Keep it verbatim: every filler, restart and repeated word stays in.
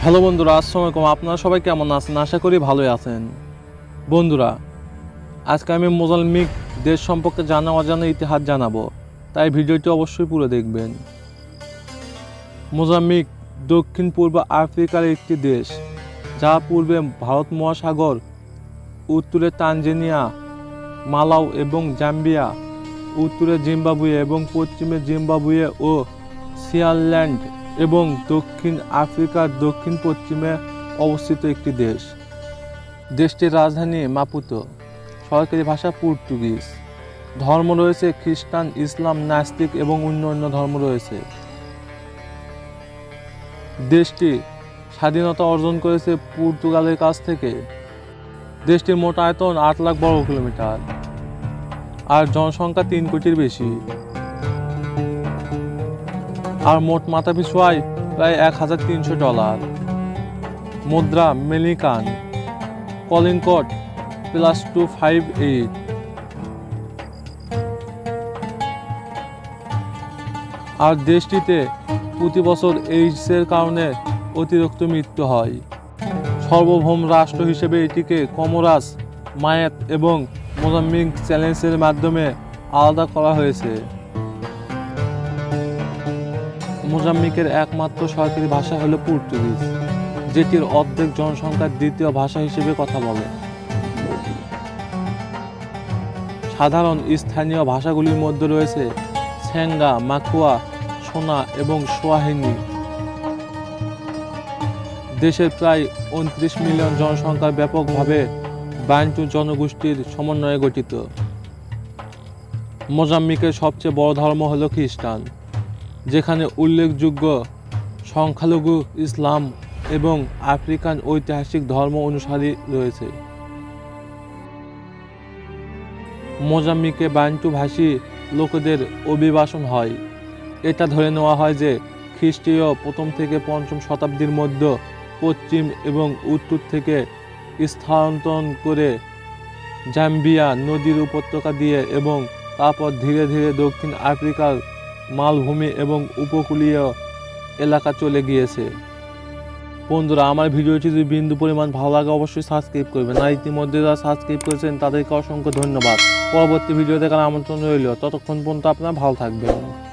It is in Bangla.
হ্যালো বন্ধুরা, আসসালামু আলাইকুম। আপনারা সবাই কেমন আছেন? আশা করি ভালোই আছেন। বন্ধুরা, আজকে আমি মোজাম্বিক দেশ সম্পর্কে জানা অজানা ইতিহাস জানাবো, তাই ভিডিওটি অবশ্যই পুরো দেখবেন। মোজাম্বিক দক্ষিণ পূর্ব আফ্রিকার একটি দেশ, যা পূর্বে ভারত মহাসাগর, উত্তরে তানজানিয়া, মালাউ এবং জাম্বিয়া, উত্তরে জিম্বাবুয়ে এবং পশ্চিমে জিম্বাবুয়ে ও সিয়ারল্যান্ড এবং দক্ষিণ আফ্রিকার দক্ষিণ পশ্চিমে অবস্থিত একটি দেশ। দেশটির রাজধানী মাপুতো, সরকারি ভাষা পর্তুগিজ। ধর্ম রয়েছে খ্রিস্টান, ইসলাম, নাস্তিক এবং অন্যান্য ধর্ম রয়েছে। দেশটি স্বাধীনতা অর্জন করেছে পর্তুগালের কাছ থেকে। দেশটির মোট আয়তন আট লাখ বর্গ কিলোমিটার আর জনসংখ্যা তিন কোটির বেশি। আর মোট মাথাপিছু আয় প্রায় এক হাজার তিনশো ডলার। মুদ্রা মেলিকান, calling code plus two five eight. আর দেশটিতে প্রতি বছর এইডসের কারণে অতিরিক্ত মৃত্যু হয়। সার্বভৌম রাষ্ট্র হিসেবে এটিকে কমোরাস, মায়াত এবং মোজাম্বিক চ্যালেঞ্জের মাধ্যমে আলাদা করা হয়েছে। মোজাম্বিকের একমাত্র সরকারি ভাষা হলো পর্তুগিজ, যেটির অর্ধেক জনসংখ্যার দ্বিতীয় ভাষা হিসেবে কথা বলে। সাধারণ স্থানীয় ভাষাগুলির মধ্যে রয়েছে সেঙ্গা, মাকুয়া, সোনা এবং সোয়াহিলি। দেশের প্রায় উনত্রিশ মিলিয়ন জনসংখ্যার ব্যাপকভাবে বান্টু জনগোষ্ঠীর সমন্বয়ে গঠিত। মোজাম্বিকের সবচেয়ে বড় ধর্ম হল খ্রিস্টান, যেখানে উল্লেখযোগ্য সংখ্যালঘু ইসলাম এবং আফ্রিকান ঐতিহাসিক ধর্ম অনুসারী রয়েছে। মোজাম্বিকে বান্টু ভাষী লোকেদের অভিবাসন হয়। এটা ধরে নেওয়া হয় যে খ্রিস্টীয় প্রথম থেকে পঞ্চম শতাব্দীর মধ্যে পশ্চিম এবং উত্তর থেকে স্থানান্তর করে জাম্বিয়া নদীর উপত্যকা দিয়ে এবং তারপর ধীরে ধীরে দক্ষিণ আফ্রিকার মালভূমি এবং উপকূলীয় এলাকা চলে গিয়েছে। বন্ধুরা, আমার ভিডিওটি যদি বিন্দু পরিমাণ ভালো লাগে অবশ্যই সাবস্ক্রাইব করবেন। আর ইতিমধ্যে যারা সাবস্ক্রাইব করেছেন তাদেরকে অসংখ্য ধন্যবাদ। পরবর্তী ভিডিও দেখার আমন্ত্রণ রইল। ততক্ষণ পর্যন্ত আপনারা ভালো থাকবেন।